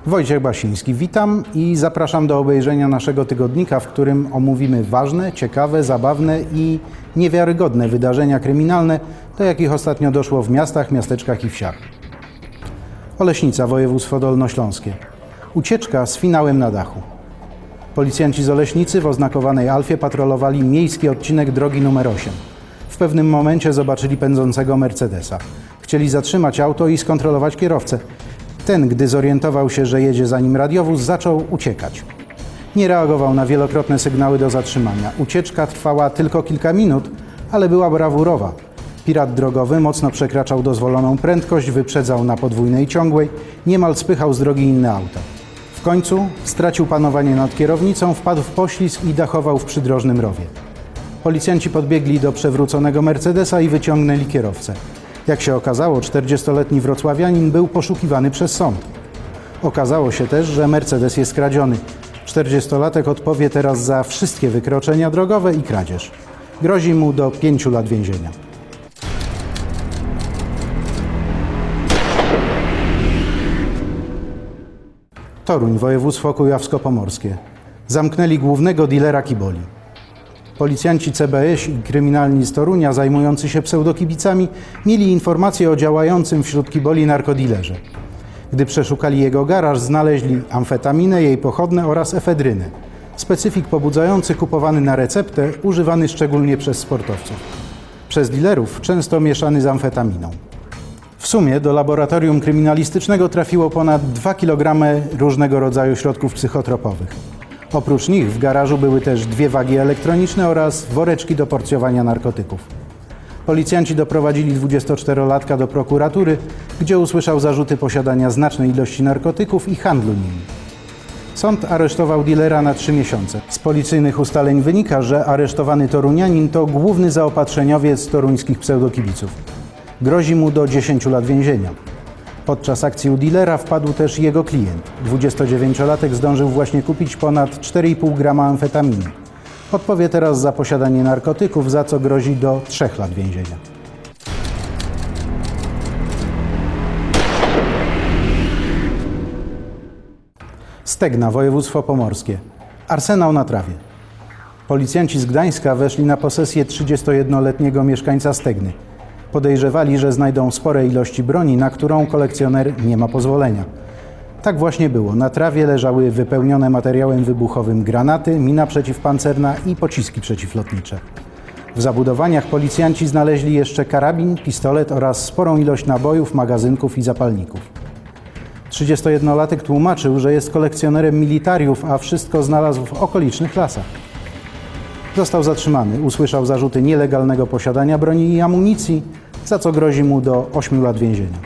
Wojciech Basiński, witam i zapraszam do obejrzenia naszego tygodnika, w którym omówimy ważne, ciekawe, zabawne i niewiarygodne wydarzenia kryminalne, do jakich ostatnio doszło w miastach, miasteczkach i wsiach. Oleśnica, województwo dolnośląskie. Ucieczka z finałem na dachu. Policjanci z Oleśnicy w oznakowanej Alfie patrolowali miejski odcinek drogi nr 8. W pewnym momencie zobaczyli pędzącego Mercedesa. Chcieli zatrzymać auto i skontrolować kierowcę. Ten, gdy zorientował się, że jedzie za nim radiowóz, zaczął uciekać. Nie reagował na wielokrotne sygnały do zatrzymania. Ucieczka trwała tylko kilka minut, ale była brawurowa. Pirat drogowy mocno przekraczał dozwoloną prędkość, wyprzedzał na podwójnej ciągłej, niemal spychał z drogi inne auta. W końcu stracił panowanie nad kierownicą, wpadł w poślizg i dachował w przydrożnym rowie. Policjanci podbiegli do przewróconego Mercedesa i wyciągnęli kierowcę. Jak się okazało, 40-letni wrocławianin był poszukiwany przez sąd. Okazało się też, że Mercedes jest kradziony. 40-latek odpowie teraz za wszystkie wykroczenia drogowe i kradzież. Grozi mu do 5 lat więzienia. Toruń, województwo kujawsko-pomorskie. Zamknęli głównego dilera kiboli. Policjanci CBŚ i kryminalni z Torunia zajmujący się pseudokibicami mieli informacje o działającym wśród kiboli narkodilerze. Gdy przeszukali jego garaż, znaleźli amfetaminę, jej pochodne oraz efedrynę. Specyfik pobudzający kupowany na receptę, używany szczególnie przez sportowców. Przez dilerów często mieszany z amfetaminą. W sumie do laboratorium kryminalistycznego trafiło ponad 2 kg różnego rodzaju środków psychotropowych. Oprócz nich w garażu były też 2 wagi elektroniczne oraz woreczki do porcjowania narkotyków. Policjanci doprowadzili 24-latka do prokuratury, gdzie usłyszał zarzuty posiadania znacznej ilości narkotyków i handlu nimi. Sąd aresztował dilera na 3 miesiące. Z policyjnych ustaleń wynika, że aresztowany torunianin to główny zaopatrzeniowiec toruńskich pseudokibiców. Grozi mu do 10 lat więzienia. Podczas akcji u dilera wpadł też jego klient. 29-latek zdążył właśnie kupić ponad 4,5 grama amfetaminy. Odpowie teraz za posiadanie narkotyków, za co grozi do 3 lat więzienia. Stegna, województwo pomorskie. Arsenał na trawie. Policjanci z Gdańska weszli na posesję 31-letniego mieszkańca Stegny. Podejrzewali, że znajdą spore ilości broni, na którą kolekcjoner nie ma pozwolenia. Tak właśnie było. Na trawie leżały wypełnione materiałem wybuchowym granaty, mina przeciwpancerna i pociski przeciwlotnicze. W zabudowaniach policjanci znaleźli jeszcze karabin, pistolet oraz sporą ilość nabojów, magazynków i zapalników. 31-latek tłumaczył, że jest kolekcjonerem militariów, a wszystko znalazł w okolicznych lasach. Został zatrzymany. Usłyszał zarzuty nielegalnego posiadania broni i amunicji, za co grozi mu do 8 lat więzienia.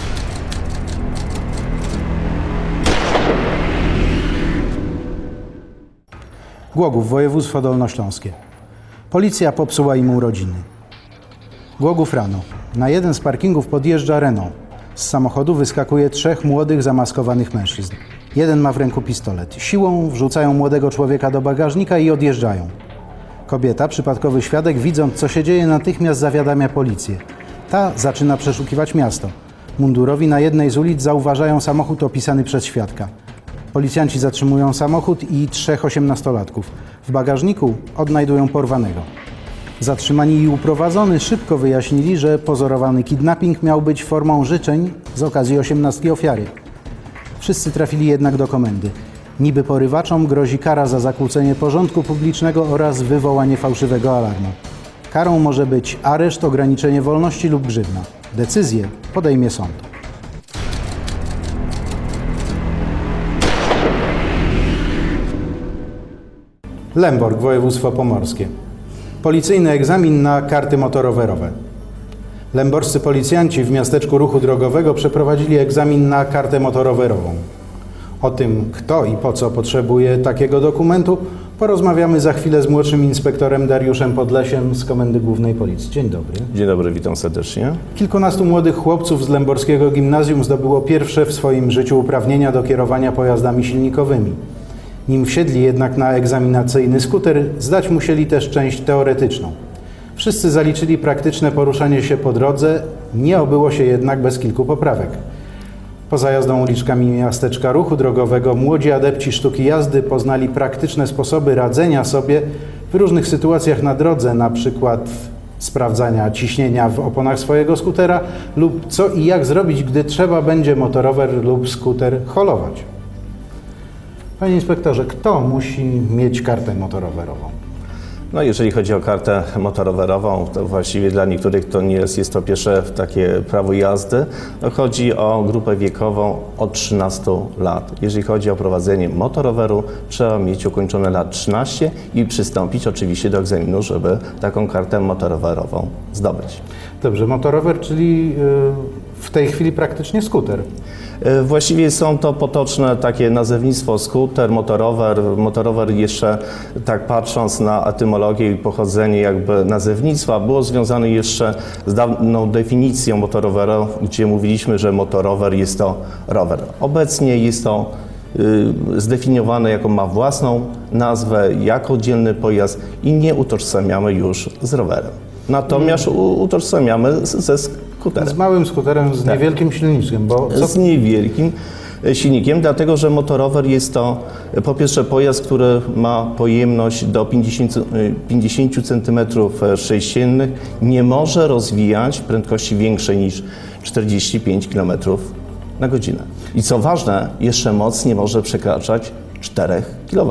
Głogów, województwo dolnośląskie. Policja popsuła im urodziny. Głogów rano. Na jeden z parkingów podjeżdża Renault. Z samochodu wyskakuje 3 młodych, zamaskowanych mężczyzn. Jeden ma w ręku pistolet. Siłą wrzucają młodego człowieka do bagażnika i odjeżdżają. Kobieta, przypadkowy świadek, widząc co się dzieje, natychmiast zawiadamia policję. Ta zaczyna przeszukiwać miasto. Mundurowi na jednej z ulic zauważają samochód opisany przez świadka. Policjanci zatrzymują samochód i 3 18-latków. W bagażniku odnajdują porwanego. Zatrzymani i uprowadzony szybko wyjaśnili, że pozorowany kidnapping miał być formą życzeń z okazji 18 ofiary. Wszyscy trafili jednak do komendy. Niby porywaczom grozi kara za zakłócenie porządku publicznego oraz wywołanie fałszywego alarmu. Karą może być areszt, ograniczenie wolności lub grzywna. Decyzję podejmie sąd. Lęborg, województwo pomorskie. Policyjny egzamin na karty motorowerowe. Lęborscy policjanci w miasteczku ruchu drogowego przeprowadzili egzamin na kartę motorowerową. O tym, kto i po co potrzebuje takiego dokumentu, porozmawiamy za chwilę z młodszym inspektorem Dariuszem Podlesiem z Komendy Głównej Policji. Dzień dobry. Dzień dobry, witam serdecznie. Kilkunastu młodych chłopców z lęborskiego gimnazjum zdobyło pierwsze w swoim życiu uprawnienia do kierowania pojazdami silnikowymi. Nim wsiedli jednak na egzaminacyjny skuter, zdać musieli też część teoretyczną. Wszyscy zaliczyli praktyczne poruszanie się po drodze, nie obyło się jednak bez kilku poprawek. Poza jazdą uliczkami miasteczka ruchu drogowego, młodzi adepci sztuki jazdy poznali praktyczne sposoby radzenia sobie w różnych sytuacjach na drodze, na przykład sprawdzania ciśnienia w oponach swojego skutera lub co i jak zrobić, gdy trzeba będzie motorower lub skuter holować. Panie inspektorze, kto musi mieć kartę motorowerową? No, jeżeli chodzi o kartę motorowerową, to właściwie dla niektórych to nie jest to pierwsze takie prawo jazdy. No, chodzi o grupę wiekową od 13 lat. Jeżeli chodzi o prowadzenie motoroweru, trzeba mieć ukończone lat 13 i przystąpić oczywiście do egzaminu, żeby taką kartę motorowerową zdobyć. Dobrze, motorower, czyli w tej chwili praktycznie skuter. Właściwie są to potoczne takie nazewnictwo skuter, motorower. Motorower jeszcze, tak patrząc na etymologię i pochodzenie jakby nazewnictwa, było związane jeszcze z dawną definicją motoroweru, gdzie mówiliśmy, że motorower jest to rower. Obecnie jest to zdefiniowane jako ma własną nazwę, jako oddzielny pojazd i nie utożsamiamy już z rowerem. Natomiast utożsamiamy ze skuterem. Z małym skuterem, z niewielkim silniczkiem. Z niewielkim silnikiem, dlatego że motorower jest to po pierwsze pojazd, który ma pojemność do 50 cm3, nie może rozwijać prędkości większej niż 45 km na godzinę. I co ważne, jeszcze moc nie może przekraczać 4 kW.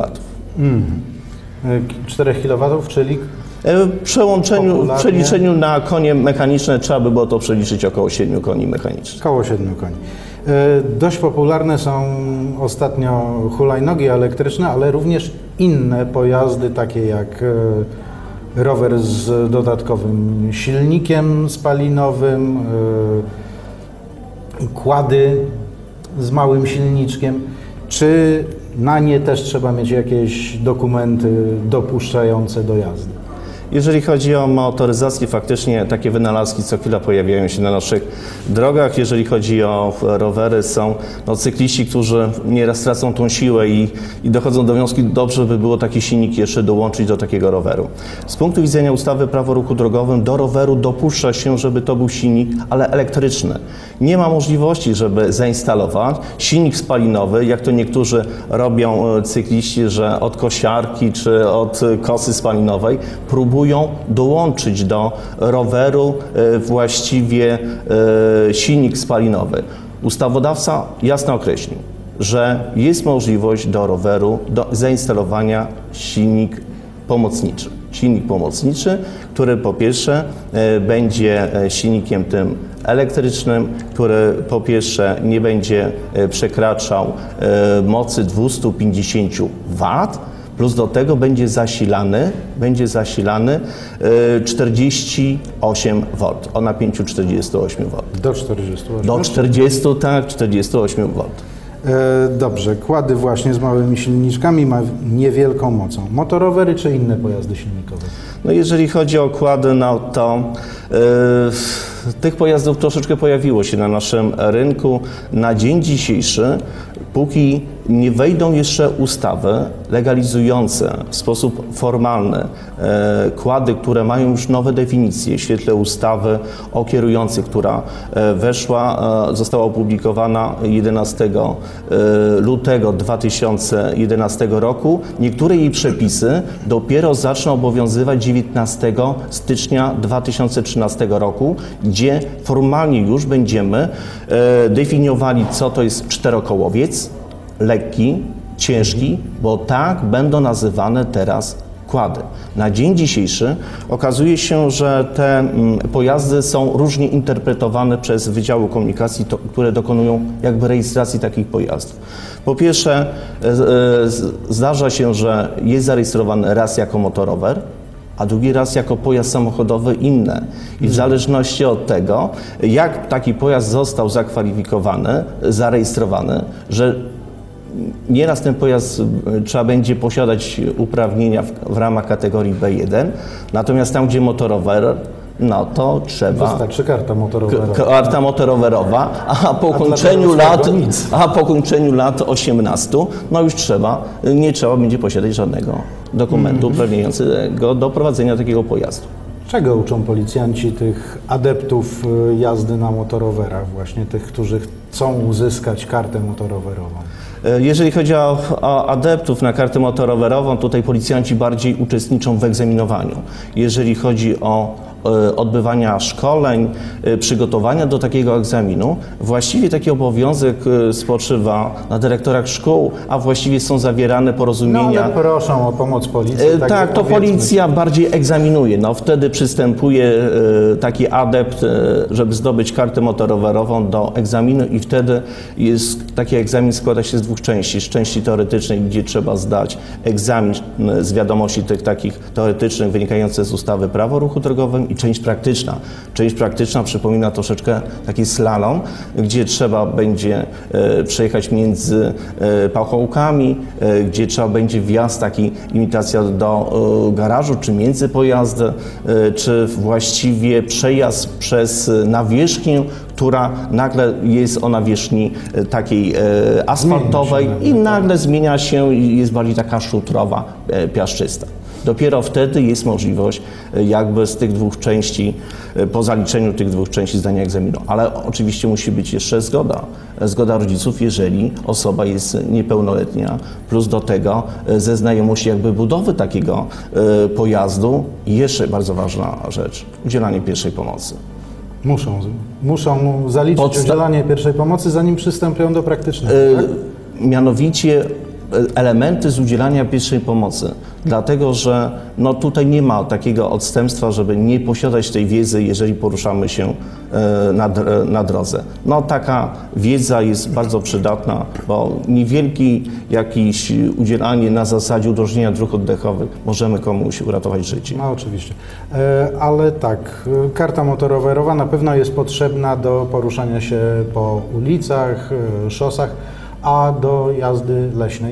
4 kW, czyli W przeliczeniu na konie mechaniczne trzeba by było to przeliczyć około 7 koni mechanicznych. Około 7 koni. Dość popularne są ostatnio hulajnogi elektryczne, ale również inne pojazdy, takie jak rower z dodatkowym silnikiem spalinowym, quady z małym silniczkiem. Czy na nie też trzeba mieć jakieś dokumenty dopuszczające do jazdy? Jeżeli chodzi o motoryzację, faktycznie takie wynalazki co chwila pojawiają się na naszych drogach. Jeżeli chodzi o rowery, są cykliści, którzy nieraz tracą tą siłę i dochodzą do wniosku, dobrze by było taki silnik jeszcze dołączyć do takiego roweru. Z punktu widzenia ustawy Prawo o ruchu drogowym do roweru dopuszcza się, żeby to był silnik, ale elektryczny. Nie ma możliwości, żeby zainstalować silnik spalinowy, jak to niektórzy robią cykliści, że od kosiarki czy od kosy spalinowej próbują dołączyć do roweru właściwie silnik spalinowy. Ustawodawca jasno określił, że jest możliwość do roweru do zainstalowania silnik pomocniczy. Silnik pomocniczy, który po pierwsze będzie silnikiem tym elektrycznym, który po pierwsze nie będzie przekraczał mocy 250 W, plus do tego będzie zasilany 48 V, o napięciu 48 V. Do 48? Do 40, tak, 48 V. Dobrze, quady właśnie z małymi silniczkami ma niewielką mocą. Motorowery czy inne pojazdy silnikowe? No jeżeli chodzi o quady, no to tych pojazdów troszeczkę pojawiło się na naszym rynku. Na dzień dzisiejszy, póki nie wejdą jeszcze ustawy legalizujące w sposób formalny quady, które mają już nowe definicje w świetle ustawy o kierujących, która została opublikowana 11 lutego 2011 roku. Niektóre jej przepisy dopiero zaczną obowiązywać 19 stycznia 2013 roku, gdzie formalnie już będziemy definiowali, co to jest czterokołowiec, lekki, ciężki, bo tak będą nazywane teraz quady. Na dzień dzisiejszy okazuje się, że te pojazdy są różnie interpretowane przez Wydziały Komunikacji, które dokonują jakby rejestracji takich pojazdów. Po pierwsze, zdarza się, że jest zarejestrowany raz jako motorower, a drugi raz jako pojazd samochodowy inne. I w zależności od tego, jak taki pojazd został zakwalifikowany, zarejestrowany, że nieraz ten pojazd trzeba będzie posiadać uprawnienia w ramach kategorii B1, natomiast tam, gdzie motorower, no to trzeba... Wystarczy karta motorowerowa. Karta motorowerowa, a po kończeniu lat 18, no już nie trzeba będzie posiadać żadnego dokumentu uprawniającego do prowadzenia takiego pojazdu. Czego uczą policjanci tych adeptów jazdy na motorowerach, właśnie tych, którzy chcą uzyskać kartę motorowerową? Jeżeli chodzi o adeptów na kartę motorowerową, tutaj policjanci bardziej uczestniczą w egzaminowaniu. Jeżeli chodzi o odbywania szkoleń, przygotowania do takiego egzaminu, właściwie taki obowiązek spoczywa na dyrektorach szkół, a właściwie są zawierane porozumienia. No ale proszą o pomoc policji. Tak, to policja bardziej egzaminuje. No, wtedy przystępuje taki adept, żeby zdobyć kartę motorowerową do egzaminu i wtedy taki egzamin składa się z dwóch części. Z części teoretycznej, gdzie trzeba zdać egzamin z wiadomości tych takich teoretycznych wynikających z ustawy Prawo o ruchu drogowym i część praktyczna. Część praktyczna przypomina troszeczkę taki slalom, gdzie trzeba będzie przejechać między pachołkami, gdzie trzeba będzie wjazd, taki imitacja do garażu, czy między pojazdy, czy właściwie przejazd przez nawierzchnię, która nagle jest o nawierzchni takiej asfaltowej i nagle zmienia się i jest bardziej taka szutrowa, piaszczysta. Dopiero wtedy jest możliwość jakby z tych dwóch części, po zaliczeniu tych dwóch części zdania egzaminu. Ale oczywiście musi być jeszcze zgoda rodziców, jeżeli osoba jest niepełnoletnia, plus do tego ze znajomości jakby budowy takiego pojazdu i jeszcze bardzo ważna rzecz, udzielanie pierwszej pomocy. Muszą zaliczyć udzielanie pierwszej pomocy, zanim przystępują do praktycznego, tak? Mianowicie elementy z udzielania pierwszej pomocy, dlatego że no, tutaj nie ma takiego odstępstwa, żeby nie posiadać tej wiedzy, jeżeli poruszamy się na drodze. No, taka wiedza jest bardzo przydatna, bo niewielki jakiś udzielanie na zasadzie udrożnienia dróg oddechowych możemy komuś uratować życie. No oczywiście, ale tak, karta motorowerowa na pewno jest potrzebna do poruszania się po ulicach, szosach, a do jazdy leśnej?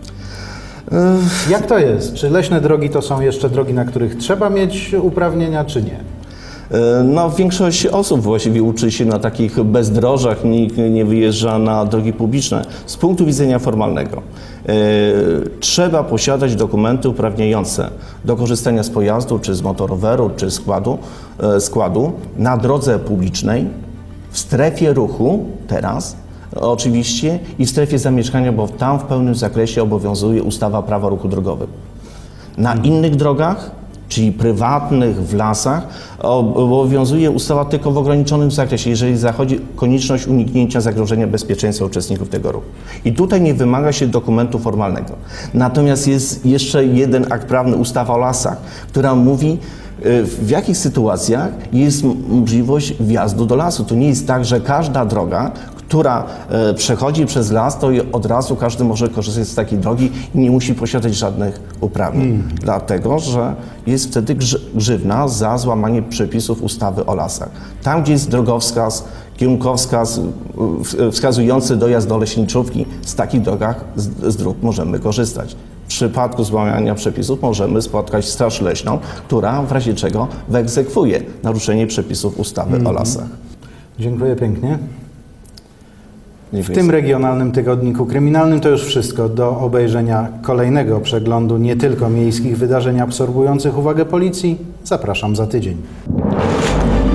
Jak to jest? Czy leśne drogi to są jeszcze drogi, na których trzeba mieć uprawnienia, czy nie? No, większość osób właściwie uczy się na takich bezdrożach, nikt nie wyjeżdża na drogi publiczne. Z punktu widzenia formalnego trzeba posiadać dokumenty uprawniające do korzystania z pojazdu, czy z motoroweru, czy składu na drodze publicznej, w strefie ruchu teraz, oczywiście, i w strefie zamieszkania, bo tam w pełnym zakresie obowiązuje ustawa Prawa o ruchu drogowym. Na innych drogach, czyli prywatnych, w lasach, obowiązuje ustawa tylko w ograniczonym zakresie, jeżeli zachodzi konieczność uniknięcia zagrożenia bezpieczeństwa uczestników tego ruchu. I tutaj nie wymaga się dokumentu formalnego. Natomiast jest jeszcze jeden akt prawny, ustawa o lasach, która mówi, w jakich sytuacjach jest możliwość wjazdu do lasu. To nie jest tak, że każda droga, która przechodzi przez las, to od razu każdy może korzystać z takiej drogi i nie musi posiadać żadnych uprawnień. Dlatego, że jest wtedy grzywna za złamanie przepisów ustawy o lasach. Tam, gdzie jest drogowskaz, kierunkowskaz wskazujący dojazd do leśniczówki, z takich drogach, z dróg możemy korzystać. W przypadku złamania przepisów możemy spotkać Straż Leśną, która w razie czego wyegzekwuje naruszenie przepisów ustawy o lasach. Dziękuję pięknie. Dziękuję. W tym regionalnym tygodniku kryminalnym to już wszystko. Do obejrzenia kolejnego przeglądu nie tylko miejskich wydarzeń absorbujących uwagę policji zapraszam za tydzień.